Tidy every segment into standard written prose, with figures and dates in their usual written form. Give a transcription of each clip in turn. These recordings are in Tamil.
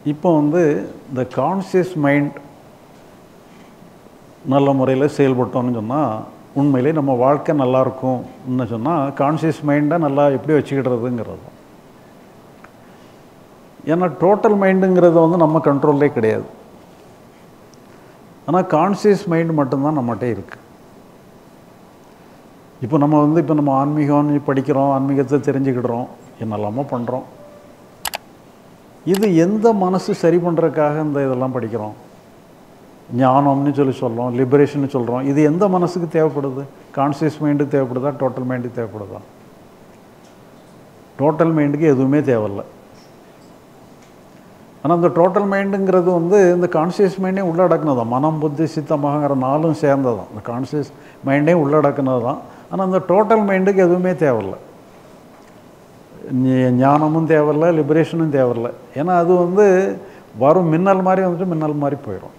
இப்போ இந்த கான்சியஸ் மைண்ட் நல்ல முறையில் செயல்பட்டோம்னு சொன்னால் உண்மையிலே நம்ம வாழ்க்கை நல்லாயிருக்கும்னு சொன்னால் கான்சியஸ் மைண்டை நல்லா எப்படி வச்சுக்கிடுறதுங்கிறது. ஏன்னா டோட்டல் மைண்டுங்கிறது நம்ம கண்ட்ரோல்லே கிடையாது. ஆனால் கான்சியஸ் மைண்டு மட்டும்தான் நம்மகிட்ட இருக்குது. இப்போ நம்ம இப்போ நம்ம ஆன்மீகம் படிக்கிறோம், ஆன்மீகத்தை தெரிஞ்சுக்கிடுறோம், என்னெல்லாமோ பண்ணுறோம். இது எந்த மனசு சரி பண்ணுறதுக்காக இதெல்லாம் படிக்கிறோம்? ஞானம்னு சொல்கிறோம், லிபரேஷன் சொல்கிறோம். இது எந்த மனசுக்கு தேவைப்படுது? கான்சியஸ் மைண்டுக்கு தேவைப்படுதா, டோட்டல் மைண்டுக்கு தேவைப்படுதா? டோட்டல் மைண்டுக்கு எதுவுமே தேவையில்லை. ஆனால் இந்த டோட்டல் மைண்டுங்கிறது இந்த கான்சியஸ் மைண்டே உள்ளடக்குனது தான். மனம், புத்தி, சித்தமாகங்கிற நாலும் சேர்ந்தது தான். இந்த கான்சியஸ் மைண்டே உள்ளடக்குனது தான். ஆனால் இந்த டோட்டல் மைண்டுக்கு எதுவுமே தேவையில்லை. ஞானமும் தேவையில்லை, லிபரேஷனும் தேவையில்லை. ஏன்னா அது வரும் மின்னல் மாதிரி மின்னல் மாதிரி போயிடும்.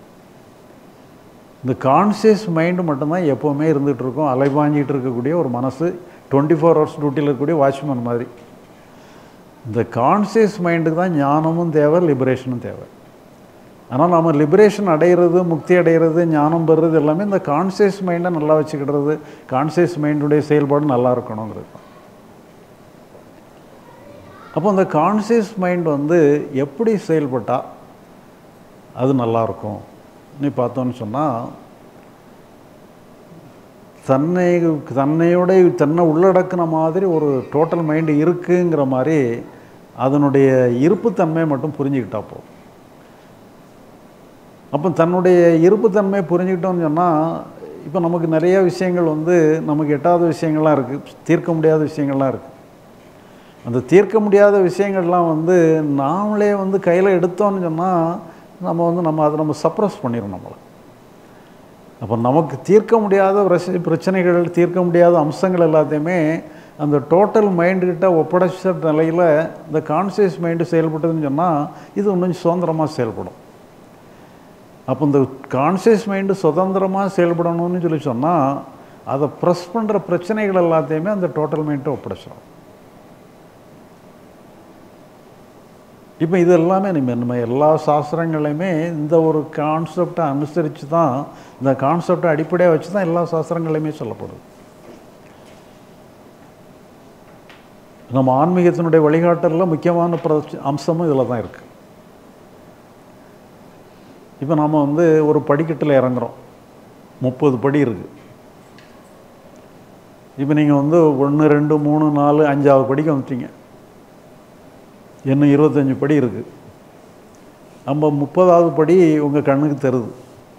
இந்த கான்சியஸ் மைண்டு மட்டும்தான் எப்போவுமே இருந்துகிட்ருக்கும். அலைபாஞ்சிகிட்டு இருக்கக்கூடிய ஒரு மனசு, 24 hours டியூட்டியில் இருக்கக்கூடிய வாட்ச்மேன் மாதிரி. இந்த கான்சியஸ் மைண்டுக்கு தான் ஞானமும் தேவை, லிபரேஷனும் தேவை. ஆனால் நம்ம லிபரேஷன் அடைகிறது, முக்தி அடைகிறது, ஞானம் பெறுறது எல்லாமே இந்த கான்சியஸ் மைண்டை நல்லா வச்சுக்கிடுறது, கான்சியஸ் மைண்டுடைய செயல்பாடு நல்லா இருக்கணுங்கிறது தான். அப்போ இந்த கான்சியஸ் மைண்ட் எப்படி செயல்பட்டால் அது நல்லாயிருக்கும் நீ பார்த்தோன்னு சொன்னால், தன்னை உள்ளடக்கின மாதிரி ஒரு டோட்டல் மைண்டு இருக்குங்கிற மாதிரி அதனுடைய இருப்புத்தன்மை மட்டும் புரிஞ்சுக்கிட்டா போதும். அப்போ தன்னுடைய இருப்புத்தன்மை புரிஞ்சுக்கிட்டோன்னு சொன்னால், இப்போ நமக்கு நிறைய விஷயங்கள் நமக்கு எட்டாத விஷயங்கள்லாம் இருக்குது, தீர்க்க முடியாத விஷயங்கள்லாம் இருக்குது. அந்த தீர்க்க முடியாத விஷயங்கள்லாம் நாமளே கையில் எடுத்தோன்னு சொன்னால் நம்ம அதை சப்ரஸ் பண்ணிடும் நம்மளை. அப்போ நமக்கு தீர்க்க முடியாத பிரச்சனைகள், தீர்க்க முடியாத அம்சங்கள் எல்லாத்தையுமே அந்த டோட்டல் மைண்டுக்கிட்ட ஒப்படைச்ச நிலையில் இந்த கான்சியஸ் மைண்டு செயல்பட்டதுன்னு சொன்னால் இது இன்னும் சுதந்திரமாக செயல்படும். அப்போ இந்த கான்சியஸ் மைண்டு சுதந்திரமாக செயல்படணும்னு சொன்னால் அதை ப்ரெஸ் பண்ணுற பிரச்சனைகள் எல்லாத்தையுமே அந்த டோட்டல் மைண்டை ஒப்படைச்சிடும். இப்போ இது எல்லாமே நம்ம எல்லா சாஸ்திரங்களையுமே இந்த ஒரு கான்செப்டை அனுசரித்து தான், இந்த கான்செப்டை அடிப்படையாக வச்சு தான் எல்லா சாஸ்திரங்களையுமே சொல்லப்படுது. நம்ம ஆன்மீகத்தினுடைய வழிகாட்டலில் முக்கியமான அம்சமும் இதில் தான் இருக்குது. இப்போ நம்ம ஒரு படிக்கட்டில் இறங்குறோம், 30 படி இருக்குது. இப்போ நீங்கள் 1, 2, 3, 4, 5வது படிக்கு வந்துட்டீங்க. இன்னும் 25 படி இருக்குது. நம்ம 30வது படி உங்கள் கண்ணுக்கு தருது.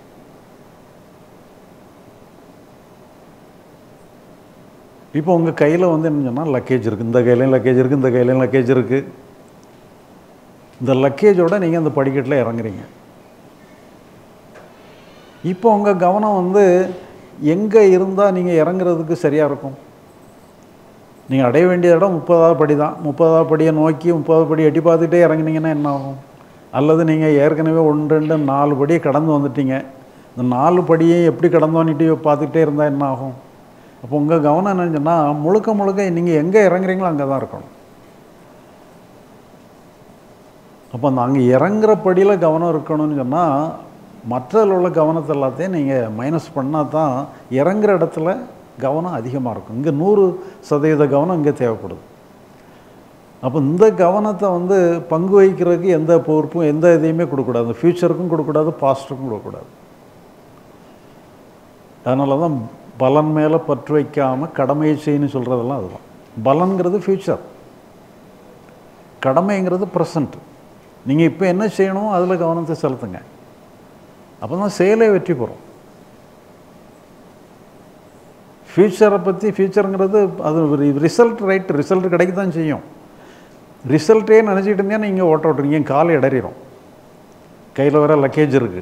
இப்போ உங்கள் கையில் என்ன சொன்னால் லக்கேஜ் இருக்குது, இந்த கையிலையும் லக்கேஜ் இருக்குது, இந்த கையிலையும் லக்கேஜ் இருக்குது. இந்த லக்கேஜோடு நீங்கள் அந்த படிக்கட்டில் இறங்குறீங்க. இப்போ உங்கள் கவனம் எங்கே இருந்தால் நீங்கள் இறங்குறதுக்கு சரியாக இருக்கும்? நீங்கள் அடைய வேண்டிய இடம் 30வது படி தான். 30வது படியை நோக்கி 30வது படி எட்டி பார்த்துட்டே இறங்கினீங்கன்னா என்ன ஆகும்? அல்லது நீங்கள் ஏற்கனவே 1, 2, 4 படியை கடந்து வந்துட்டீங்க, இந்த 4 படியை எப்படி கடந்தோன்னிட்டு பார்த்துக்கிட்டே இருந்தால் என்ன ஆகும்? அப்போ உங்கள் கவனம் என்னன்னு சொன்னால் முழுக்க நீங்கள் எங்கே இறங்குறீங்களோ அங்கே தான் இருக்கணும். அப்போ அந்த அங்கே இறங்குற படியில் கவனம் இருக்கணும்னு சொன்னால் மற்றதில் உள்ள கவனத்தை எல்லாத்தையும் நீங்கள் மைனஸ் பண்ணால் தான் இறங்குற இடத்துல கவனம் அதிகமாக இருக்கும். இங்கே 100% கவனம் இங்கே தேவைப்படுது. அப்போ இந்த கவனத்தை பங்கு வகிக்கிறதுக்கு எந்த பொறுப்பும் எந்த இதையுமே கொடுக்கக்கூடாது. ஃப்யூச்சருக்கும் கொடுக்கக்கூடாது, பாஸ்ட்டுக்கும் கொடுக்கக்கூடாது. அதனால தான் பலன் மேலே பற்று வைக்காமல் கடமையை செய்யணும்னு சொல்கிறதெல்லாம் அதுதான். பலன்கிறது ஃப்யூச்சர், கடமைங்கிறது ப்ரெசண்ட். நீங்கள் இப்போ என்ன செய்யணுமோ அதில் கவனத்தை செலுத்துங்க. அப்போ தான் செயலே வெற்றி பெறும். ஃப்யூச்சரை பற்றி, ஃப்யூச்சருங்கிறது அது ரிசல்ட், ரைட்டு, ரிசல்ட் கிடைக்க தான் செய்யும். ரிசல்ட்டே நினச்சிக்கிட்டு இருந்தேன் நீங்கள் ஓட்ட விட்றீங்க, காலை இடறிடும். கையில் வர லக்கேஜ் இருக்குது.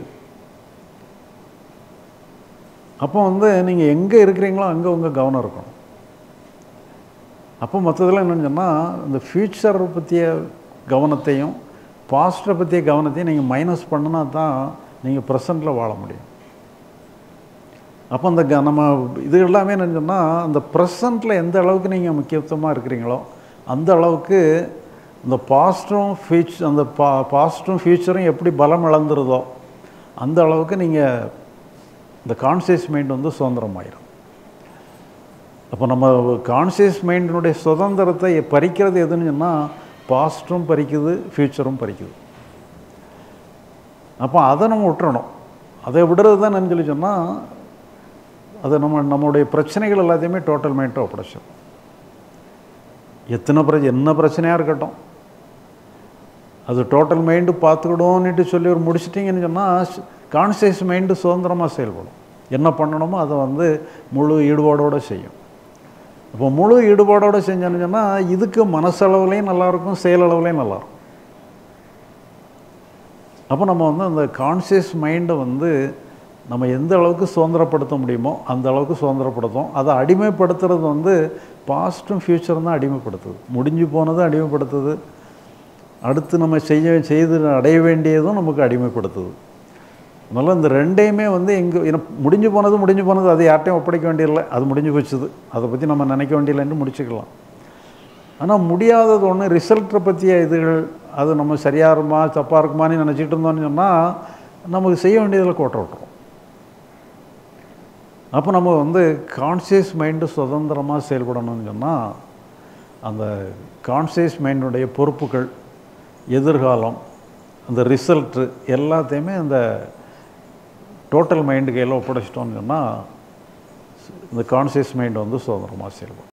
அப்போ நீங்கள் எங்கே இருக்கிறீங்களோ அங்கே உங்கள் கவனம் இருக்கணும். அப்போ மற்றதெல்லாம் என்னென்னு சொன்னால் இந்த ஃப்யூச்சரை பற்றிய கவனத்தையும் பாஸ்ட்டை பற்றிய கவனத்தையும் நீங்கள் மைனஸ் பண்ணினா தான் நீங்கள் ப்ரெசண்ட்டில் வாழ முடியும். அப்போ அந்த நம்ம இது எல்லாமே என்னன்னு சொன்னால் அந்த ப்ரெசண்ட்டில் எந்த அளவுக்கு நீங்கள் முக்கியத்துவமாக இருக்கிறீங்களோ அந்த அளவுக்கு இந்த பாஸ்ட்டும் ஃப்யூச்சரும் எப்படி பலம் இழந்துருதோ அந்த அளவுக்கு நீங்கள் இந்த கான்சியஸ் மைண்ட் வந்து சுதந்திரமாயிரும். அப்போ நம்ம கான்சியஸ் மைண்டினுடைய சுதந்திரத்தை பறிக்கிறது எதுன்னு சொன்னால் பாஸ்ட்டும் பறிக்குது, ஃப்யூச்சரும் பறிக்குது. அப்போ அதை நம்ம விட்டுறணும். அதை விடுறது தான் என்னன்னு சொல்லி சொன்னால் அது நம்மளுடைய பிரச்சனைகள் எல்லாத்தையுமே டோட்டல் மைண்டை ஒப்படைச்சிடும். என்ன பிரச்சனையாக இருக்கட்டும் அது டோட்டல் மைண்டு பார்த்துக்கிடும்னுட்டு சொல்லி ஒரு முடிச்சிட்டிங்கன்னு சொன்னால் கான்சியஸ் மைண்டு சுதந்திரமாக செயல்படும். என்ன பண்ணணுமோ அதை வந்து முழு ஈடுபாடோடு செய்யும். இப்போ முழு ஈடுபாடோடு செஞ்சோன்னு சொன்னால் இதுக்கு மனசளவுலேயும் நல்லாயிருக்கும், செயலளவுலேயும் நல்லாயிருக்கும். அப்போ நம்ம வந்து அந்த கான்சியஸ் மைண்டை வந்து நம்ம எந்த அளவுக்கு சுதந்திரப்படுத்த முடியுமோ அந்த அளவுக்கு சுதந்திரப்படுத்தும். அதை அடிமைப்படுத்துறது வந்து பாஸ்ட்டும் ஃப்யூச்சரும் தான் அடிமைப்படுத்துது. முடிஞ்சு போனதும் அடிமைப்படுத்துது, அடுத்து நம்ம செய்து அடைய வேண்டியதும் நமக்கு அடிமைப்படுத்துது. அதனால் இந்த ரெண்டையுமே வந்து முடிஞ்சு போனது அது யார்ட்டையும் ஒப்படைக்க வேண்டியதில்லை, அது முடிஞ்சு போச்சுது, அதை பற்றி நம்ம நினைக்க வேண்டியதில்லைன்னு முடிச்சுக்கலாம். ஆனால் முடியாதது ஒன்று ரிசல்ட்டை பற்றிய இதுகள், அது நம்ம சரியாக இருக்குமா தப்பாக இருக்குமான்னு நினச்சிட்டு இருந்தோம்னு சொன்னால் நமக்கு செய்ய வேண்டியதில் கோட்டை விட்டுரும். அப்போ நம்ம வந்து கான்சியஸ் மைண்டு சுதந்திரமாக செயல்படணும்னு சொன்னால் அந்த கான்சியஸ் மைண்டுடைய பொறுப்புகள், எதிர்காலம், அந்த ரிசல்ட்டு எல்லாத்தையுமே அந்த டோட்டல் மைண்டு கையில் ஒப்படைச்சிட்டோம்னு சொன்னால் இந்த கான்சியஸ் மைண்டு வந்து சுதந்திரமாக செயல்படும்.